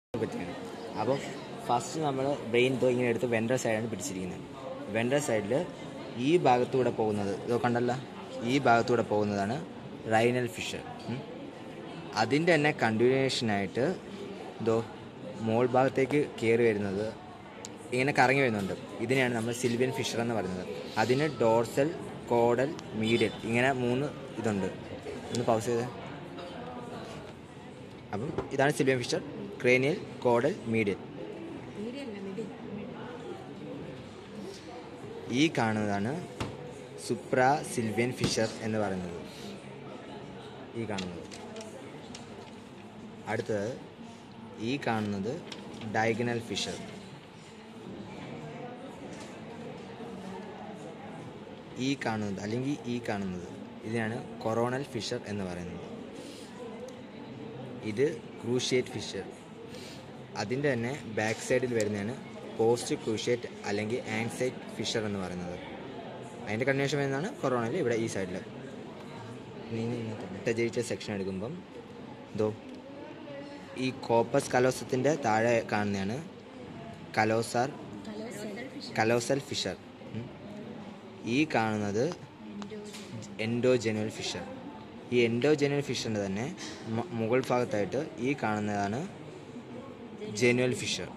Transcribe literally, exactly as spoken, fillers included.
പറ്റിയാണ്. അപ്പോൾ ഫസ്റ്റ് നമ്മൾ ബ്രെയിൻ തോ ഇങ്ങനെ എടുത്ത് വെൻട്രൽ സൈഡാണ് പിടിച്ചിരിക്കുന്നത്. വെൻട്രൽ സൈഡിൽ ഈ ഭാഗത്തൂടെ പോകുന്നത് ഇതോ കണ്ടല്ല, ഈ ഭാഗത്തൂടെ പോകുന്നതാണ് റൈനൽ ഫിഷർ. അതിൻ്റെ തന്നെ കണ്ടിന്യൂഷനായിട്ട് ഇതോ മോൾ ഭാഗത്തേക്ക് കയറി വരുന്നത് ഇങ്ങനെ കറങ്ങി വരുന്നുണ്ട്. ഇതിനെയാണ് നമ്മൾ സിൽവിയൻ ഫിഷർ എന്ന് പറയുന്നത്. അതിന് ഡോർസൽ, കോഡൽ, മീഡിയൽ ഇങ്ങനെ മൂന്ന് ഇതുണ്ട്. ഒന്ന് പൗസ് ചെയ്ത്. അപ്പം ഇതാണ് Sylvian fissure, cranial, caudal, medial. ഈ കാണുന്നതാണ് സുപ്രാ സിൽവിയൻ ഫിഷർ എന്ന് പറയുന്നത്. ഈ കാണുന്നത്. അടുത്തത് ഈ കാണുന്നത് ഡയഗണൽ ഫിഷർ. ഈ കാണുന്നത് അല്ലെങ്കിൽ ഈ കാണുന്നത് ഇതിനാണ് കൊറോണൽ ഫിഷർ എന്ന് പറയുന്നത്. ഇത് ക്രൂഷ്യേറ്റ് ഫിഷർ. അതിൻ്റെ തന്നെ ബാക്ക് സൈഡിൽ വരുന്നതാണ് പോസ്റ്റ് ക്രൂഷ്യേറ്റ് അല്ലെങ്കിൽ ആങ്സൈറ്റ് ഫിഷർ എന്ന് പറയുന്നത്. അതിൻ്റെ കണ്ടിന്യൂഷൻ വരുന്നതാണ് കൊറോണയിൽ ഇവിടെ ഈ സൈഡിൽ. ഇന്നത്തെ സെക്ഷൻ എടുക്കുമ്പം ഇതോ ഈ കോപ്പസ് കലോസത്തിൻ്റെ താഴെ കാണുന്നതാണ് കലോസാർ കലോസൽ ഫിഷർ. ഈ കാണുന്നത് എൻഡോജെനുവൽ ഫിഷർ. ഈ എൻഡോജെനുവൽ ഫിഷറിൻ്റെ തന്നെ മുകൾ ഭാഗത്തായിട്ട് ഈ കാണുന്നതാണ് ജെനുവൽ ഫിഷർ.